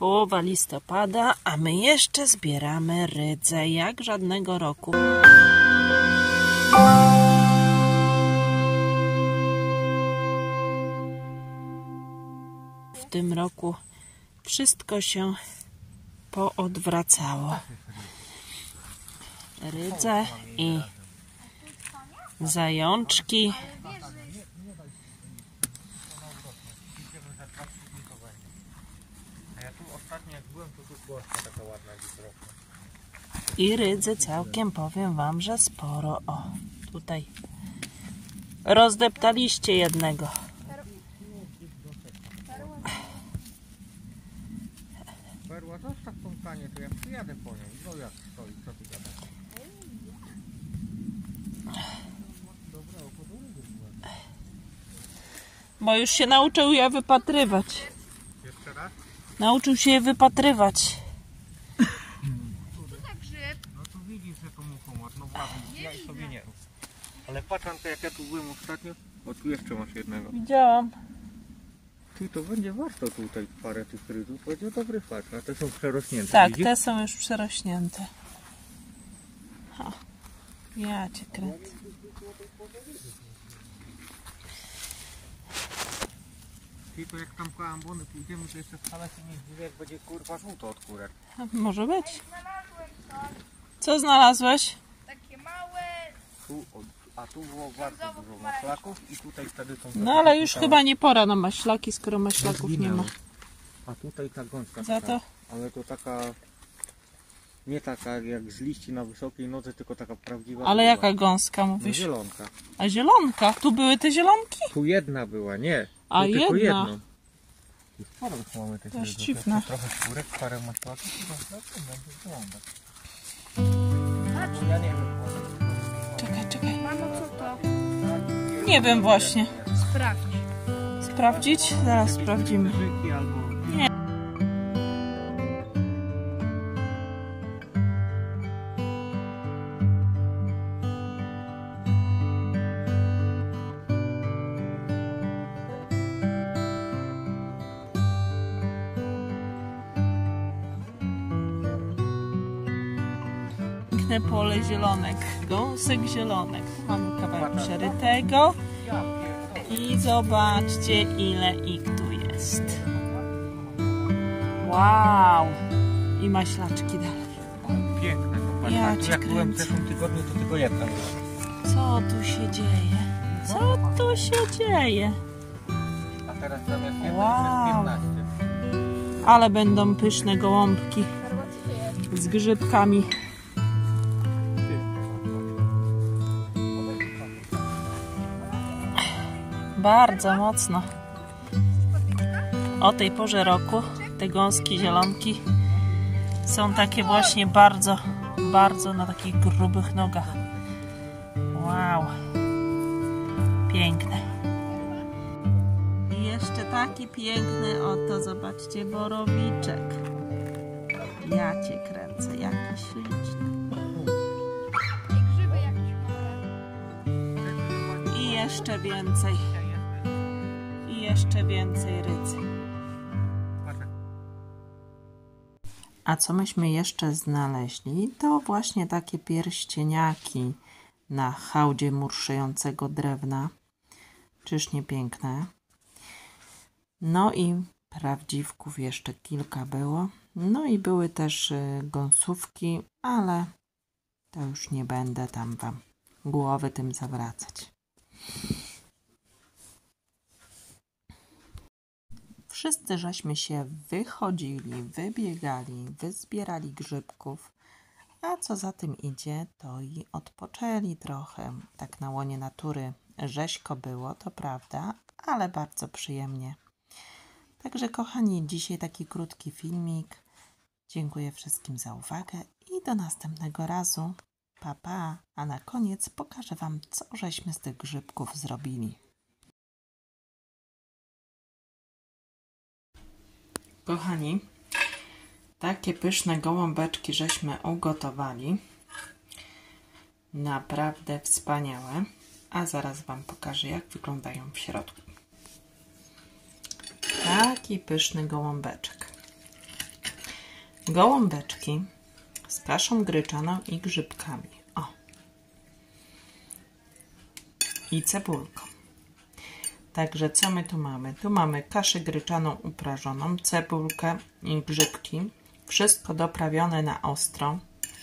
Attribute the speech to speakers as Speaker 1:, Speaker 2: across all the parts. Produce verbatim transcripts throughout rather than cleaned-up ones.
Speaker 1: Połowa listopada, a my jeszcze zbieramy rydzę, jak żadnego roku. W tym roku wszystko się poodwracało. Rydze i zajączki. I rydzy całkiem, powiem wam, że sporo. O, tutaj rozdeptaliście jednego.
Speaker 2: Perła, zostaw tą kanię, to ja przyjadę po nią. No jak stoi, co ty gadasz?
Speaker 1: Bo już się nauczył je wypatrywać.
Speaker 2: Jeszcze raz?
Speaker 1: Nauczył się je wypatrywać.
Speaker 2: No to widzisz, że to muchomor, no ładnie, ja sobie nie rób. Ale patrz, Anka, jak ja tu byłem ostatnio, o tu jeszcze masz jednego.
Speaker 1: Widziałam.
Speaker 2: Ty, to będzie warto tutaj parę tych rydzów, będzie dobry fakt, a te są przerośnięte.
Speaker 1: Tak,
Speaker 2: widzisz?
Speaker 1: te są już przerośnięte. Ha. Ja cię kręcę.
Speaker 2: Ty, to jak tam po ambony pójdziemy, to jeszcze wcale się nie zdziwię, jak będzie kurwa żółto od kurek.
Speaker 1: Może być. Co znalazłeś?
Speaker 3: Takie małe.
Speaker 2: Tu, od, a tu było bardzo dużo maślaków i tutaj wtedy są...
Speaker 1: No ale już chyba nie pora na maślaki, skoro maślaków nie ma.
Speaker 2: A tutaj ta gąska
Speaker 1: Za
Speaker 2: taka,
Speaker 1: to?
Speaker 2: ale to taka... Nie taka jak z liści na wysokiej nodze, tylko taka prawdziwa.
Speaker 1: Ale
Speaker 2: była.
Speaker 1: jaka gąska
Speaker 2: No,
Speaker 1: mówisz?
Speaker 2: zielonka.
Speaker 1: A zielonka? Tu były te zielonki?
Speaker 2: Tu jedna była, nie. Tu
Speaker 1: A
Speaker 2: tylko
Speaker 1: jedna.
Speaker 2: jedną. I sporo już mamy tych
Speaker 1: To jest
Speaker 2: rydzów.
Speaker 1: dziwne.
Speaker 2: Jeszcze trochę skórek, parę maślaków i maślaków będzie wyglądać. Ja nie wiem.
Speaker 1: Czekaj, czekaj.
Speaker 3: Mamo, co to?
Speaker 1: Nie wiem właśnie.
Speaker 3: Sprawdź.
Speaker 1: Sprawdzić? Zaraz sprawdzimy.
Speaker 2: Żyki albo...
Speaker 1: Piękne pole zielonek. Gąsek zielonek. Mamy kawałek przerytego. I zobaczcie, ile ich tu jest. Wow! I maślaczki dalej.
Speaker 2: Piękne to patrz.
Speaker 1: Ja
Speaker 2: A tu
Speaker 1: cię
Speaker 2: jak byłem w
Speaker 1: kręcę.
Speaker 2: zeszłym tygodniu, to tylko jedna była.
Speaker 1: Co tu się dzieje? Co tu się dzieje?
Speaker 2: A teraz zamiast jednej
Speaker 1: Wow.
Speaker 2: jest piętnaście.
Speaker 1: Ale będą pyszne gołąbki z grzybkami. Bardzo mocno. O tej porze roku te gąski zielonki są takie właśnie bardzo, bardzo na takich grubych nogach. Wow. Piękne. I jeszcze taki piękny, oto zobaczcie, borowiczek. Ja cię kręcę, jaki śliczny.
Speaker 3: I grzyby jakieś małe.
Speaker 1: I jeszcze więcej. I jeszcze więcej rydzy. A co myśmy jeszcze znaleźli, to właśnie takie pierścieniaki na hałdzie murszejącego drewna. Czyż nie piękne? No i prawdziwków jeszcze kilka było. No i były też gąsówki, ale to już nie będę tam wam głowy tym zawracać. Wszyscy żeśmy się wychodzili, wybiegali, wyzbierali grzybków, a co za tym idzie, to i odpoczęli trochę. Tak na łonie natury rzeźko było, to prawda, ale bardzo przyjemnie. Także kochani, dzisiaj taki krótki filmik. Dziękuję wszystkim za uwagę i do następnego razu. Pa, pa. A na koniec pokażę wam, co żeśmy z tych grzybków zrobili. Kochani, takie pyszne gołąbeczki żeśmy ugotowali. Naprawdę wspaniałe. A zaraz wam pokażę, jak wyglądają w środku. Taki pyszny gołąbeczek. gołąbeczki z kaszą gryczaną i grzybkami. O. I cebulką. Także co my tu mamy? Tu mamy kaszę gryczaną uprażoną, cebulkę i grzybki. Wszystko doprawione na ostro.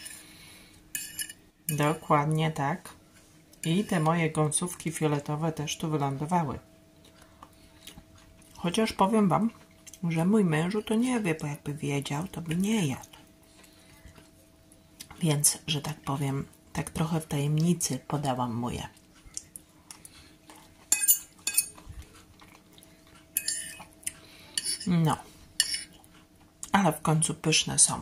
Speaker 1: Dokładnie tak. I te moje gąsówki fioletowe też tu wylądowały. Chociaż powiem wam, że mój mężu to nie wie, bo jakby wiedział, to by nie jadł. Więc, że tak powiem, tak trochę w tajemnicy podałam mu je. No. Ale w końcu pyszne są.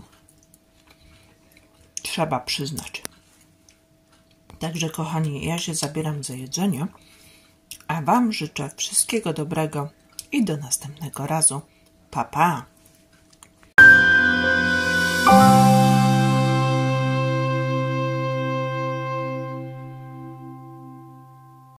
Speaker 1: Trzeba przyznać. Także kochani, ja się zabieram za jedzenie, a wam życzę wszystkiego dobrego i do następnego razu. Pa, pa!